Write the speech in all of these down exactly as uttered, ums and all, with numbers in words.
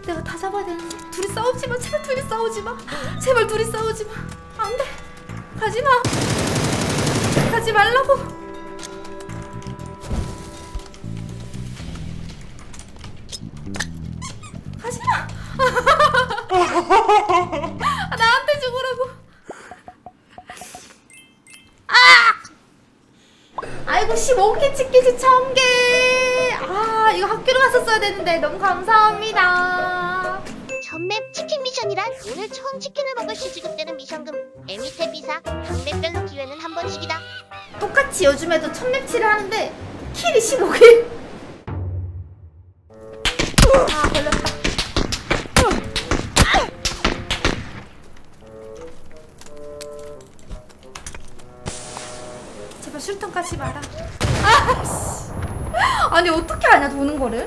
내가 다 잡아야 되는데. 둘이 싸우지마. 제발 둘이 싸우지마. 제발 둘이 싸우지마. 안돼. 가지마. 가지 말라고. 가지마. 나한테 죽으라고. 아! 아이고 십오 개 치킨치 천 개. 아 이거 학교로 갔었어야 되는데. 너무 감사합니다. 전맵 치킨 미션이란 오늘 처음 치킨을 먹을 시 지급되는 미션금. 에미테 비사. 각 맵별로 기회는 한 번씩이다. 똑같이 요즘에도 첫 맵치를 하는데 킬이 십오 개. 아 걸렸다. 제발 술통 까지 마라. 아씨. 아니 어떻게 하냐 도는 거를?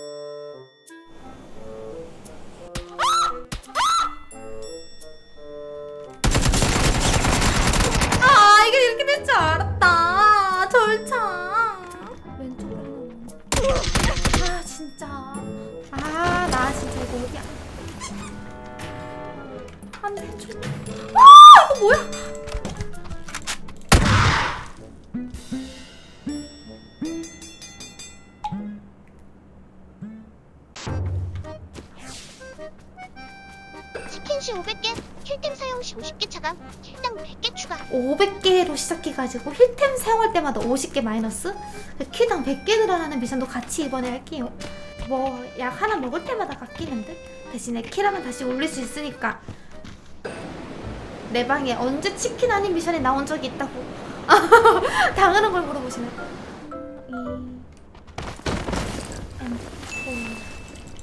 아 이게 이렇게 될 줄 알았다. 절창. 왼쪽으로. 아 진짜. 아 나 진짜 이거 어디야? 안돼 좀. 아 이거 뭐야? 치킨시 오백 개, 킬템 사용시 오십 개 차감, 킬당 백 개 추가. 오백 개로 시작해가지고 힐템 사용할 때마다 오십 개 마이너스? 킬당 백 개 늘어나는 미션도 같이 이번에 할게요. 뭐 약 하나 먹을 때마다 깎이는데 대신에 킬하면 다시 올릴 수 있으니까. 내 방에 언제 치킨 아닌 미션이 나온 적이 있다고 당하는 걸 물어보시네. 이... 엠 사.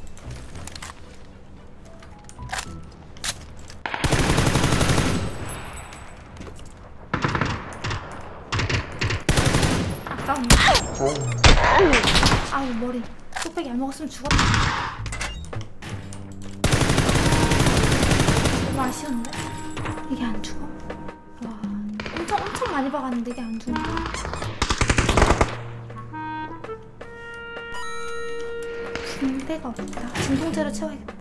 아우 머리 뚝배기 안 먹었으면 죽었다. 너무 아쉬운데? 이게 안 죽어? 와 엄청 엄청 많이 박았는데 이게 안 죽는다. 붕대가 없다. 진통제로 채워야겠다.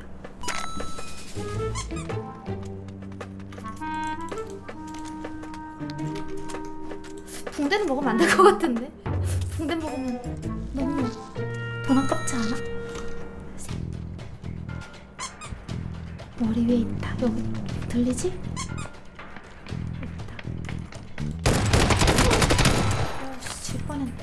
붕대는 먹으면 안 될 것 같은데? 붕대 먹으면 너무 돈 아깝지 않아? 머리 위에 있다. 여기 들리지? 있다. 오씨 질 뻔했네.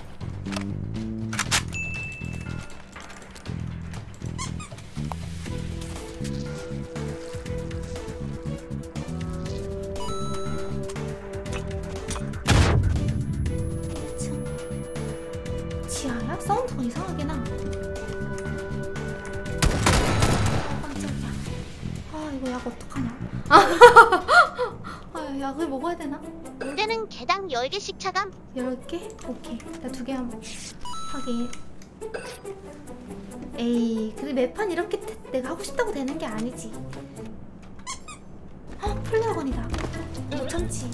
지하야? 사운드가 이상하게 나. 아 깜짝이야. 아 이거 약 어떡하냐. 아 약을 먹어야 되나? 붕대는 개당 열 개씩 차감. 열 개? 오케이. 나 두 개만 하게. 에이 근데 매판 이렇게 내가 하고 싶다고 되는 게 아니지. 헉 플레어건이다. 못 참지.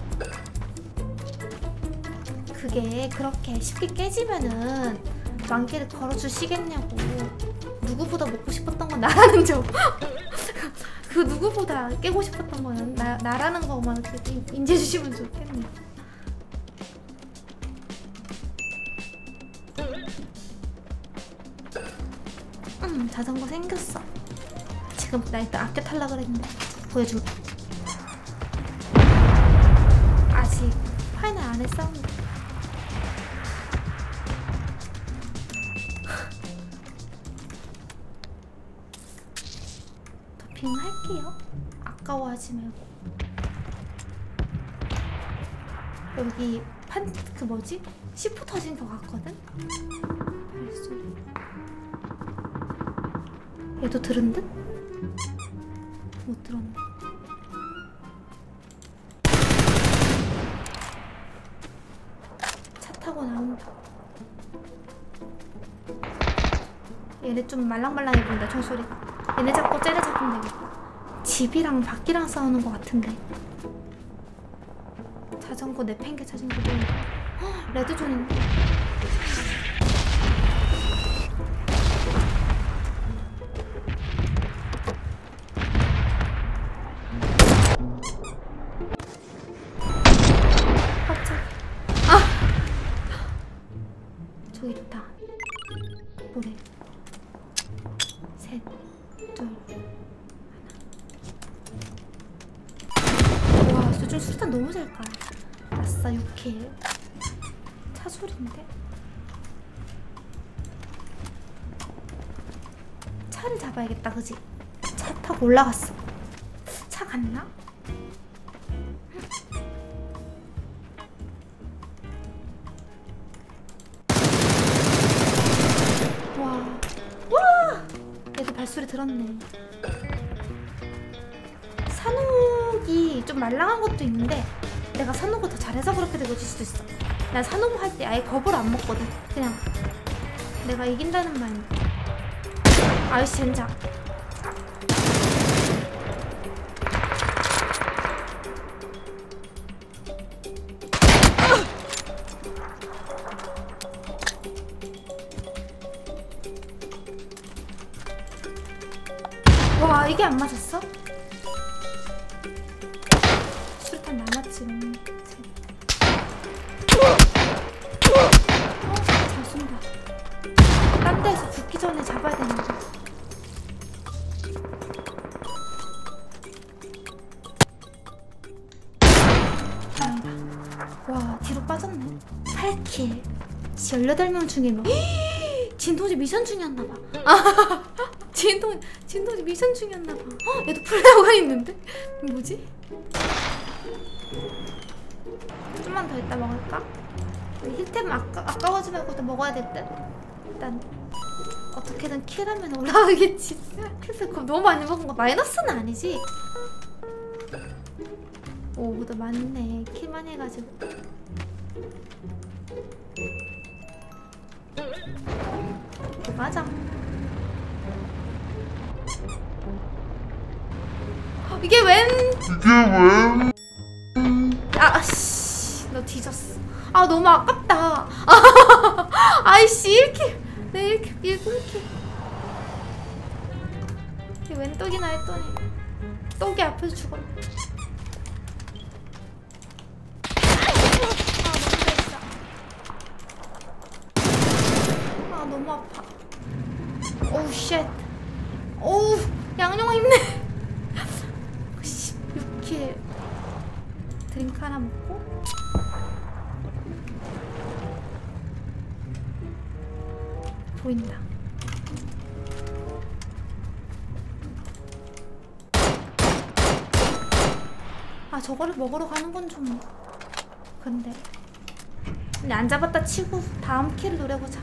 그게 그렇게 쉽게 깨지면은 만 개를 걸어주시겠냐고. 누구보다 먹고 싶었던 건 나라는 점. 그 누구보다 깨고 싶었던 거는 나, 나라는 것만 인지해주시면 좋겠네. 음 자전거 생겼어. 지금 나 일단 아껴 탈라 그랬는데 보여줄게. 아직 파이널 안 했어. 도핑 할게요. 아까워하지 말고. 여기 판 그 뭐지? 시프 터진 거 같거든? 발소리. 얘도 들은 듯? 못 들었네. 차 타고 나온다. 얘네 좀 말랑말랑해 보인다. 총소리가. 얘네 잡고 쟤네 잡으면 되겠다. 집이랑 밖이랑 싸우는 것 같은데. 자전거 내팽개 찾은 거 보인다. 헉, 레드존인데? 여기 있다. 모래. 셋, 둘, 하나. 와, 요즘 수류탄 너무 잘 까. 아싸, 육 킬. 차 소리인데? 차를 잡아야겠다, 그지? 차 타고 올라갔어. 차 갔나? 와, 와! 얘도 발소리 들었네. 산옥이 좀 말랑한 것도 있는데 내가 산옥을 더 잘해서 그렇게 되고 있을 수도 있어. 난 산옥 할 때 아예 겁을 안 먹거든. 그냥 내가 이긴다는 마인드. 아이씨 젠장. 와, 이게 안 맞았어? 수류탄 남았지. 어, 잘 쏜다. 딴 데에서 죽기 전에 잡아야 되는데. 다행이다. 와, 뒤로 빠졌네. 팔 킬. 열여덟 명 중에 뭐 진도지 미션 중이었나봐. 아, 진도, 진도지 미션 중이었나봐. 어, 얘도 플레어가 있는데? 뭐지? 좀만 더 이따 먹을까? 힐템 아까, 아까워지 말고 더 먹어야 될 듯? 일단 어떻게든 킬하면 올라가겠지. 그래서 그거 너무 많이 먹은 거 마이너스는 아니지? 오, 너 많네. 킬 많이 해가지고. 가자. 이게 웬? 이게 웬? 아, 씨, 너 뒤졌어. 아, 너무 아깝다. 아이씨, 일 킬. 내 일 킬, 일 킬. 이게 웬 떡이나 했더니 떡이 앞에서 죽었네. 아, 너무 아파. 오우 쉣. 오우, 양용아 힘내. 육 킬. 드링크 하나 먹고. 보인다. 아, 저거를 먹으러 가는 건 좀 근데 근데 안 잡았다 치고 다음 킬을 노려보자.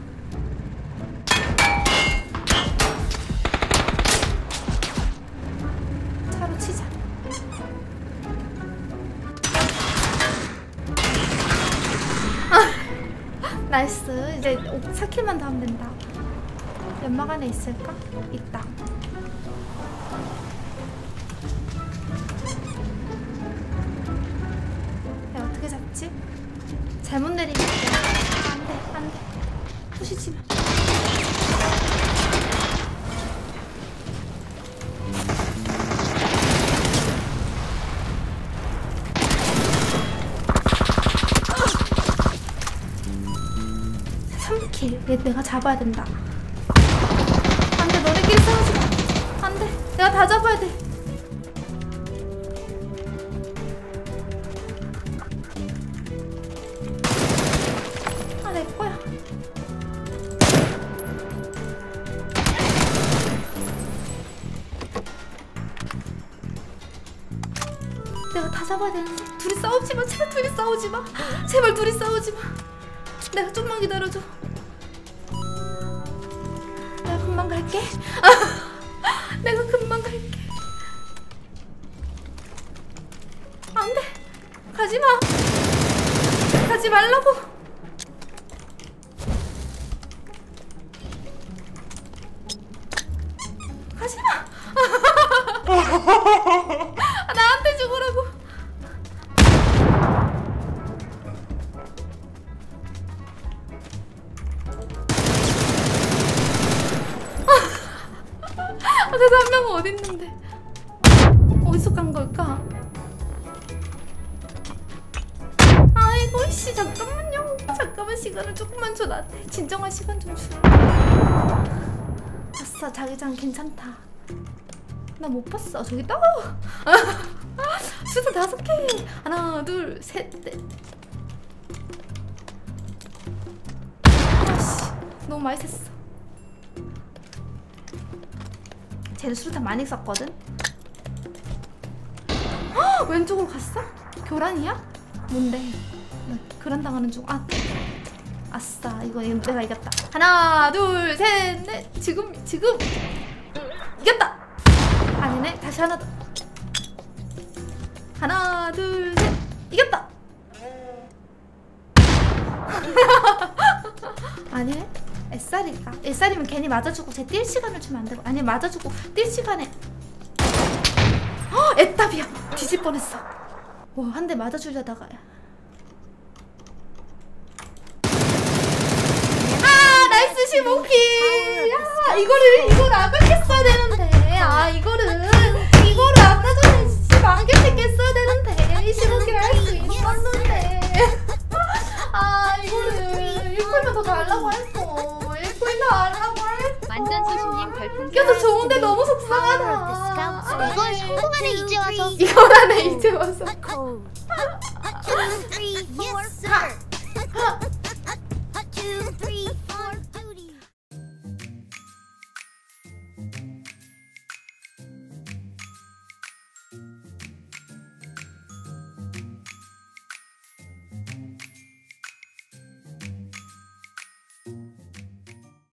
차로 치자. 나이스. 이제 사 킬만 더 하면 된다. 연막 안에 있을까? 있다. 야, 어떻게 잡지? 잘못 내리면 안돼, 안돼. 부시지마. 삼 킬. 얘 내가 잡아야 된다. 안돼, 너네끼리 싸우지 마. 안돼, 내가 다 잡아야 돼. 아, 내 거야. 내가 다 잡아야 되는데. 둘이 싸우지 마. 제발 둘이 싸우지 마. 제발 둘이 싸우지 마. 내가 좀만 기다려줘. 내가 금방 갈게. 내가 금방 갈게. 안 돼. 가지 마. 가지 말라고. 가지 마. 나한테 죽으라고. 그래서 한 명은 어디 있는데? 어디서 간 걸까? 아이, 어이씨 잠깐만요. 잠깐만 시간을 조금만 줘. 나한테 진정한 시간 좀 줘. 아싸 자기장 괜찮다. 나 못 봤어. 저기 있다. 수도 다섯 개. 하나 둘 셋 넷. 아씨 너무 많이 셌어. 쟤는 수류탄 많이 썼거든. 헉! 왼쪽으로 갔어? 교란이야? 뭔데? 나 교란 당하는 중. 아, 아싸 이거 내가 이겼다. 하나 둘 셋 넷. 지금 지금 이겼다. 아니네. 다시 하나 더. 하나 둘 셋. 이겼다. 아니네. 에스알일까? 에스알이면 괜히 맞아주고 쟤 뛸 시간을 주면 안 되고. 아니 맞아주고 뛸 시간에. 어, 애답이야. 뒤질 뻔했어. 와, 한 대 맞아주려다가. 아, 나이스 십오 킬. 야, 이거를 이거를 아까 깼어야 되는데. 아, 이거를 이거를 아까 전에 만 개씩 깼어야 되는데. 십오 킬 할 수 있었는데. 아, 이거를 일 킬만 더 달라고 했어. 일 킬 더 달라고 했어. 완전 소신님 별풍 껴서 좋은데 너무 속상하다. 이걸 성공하네 이제 와서. 이걸 하네 이제 와서. Two, three, four, sir. Two, three,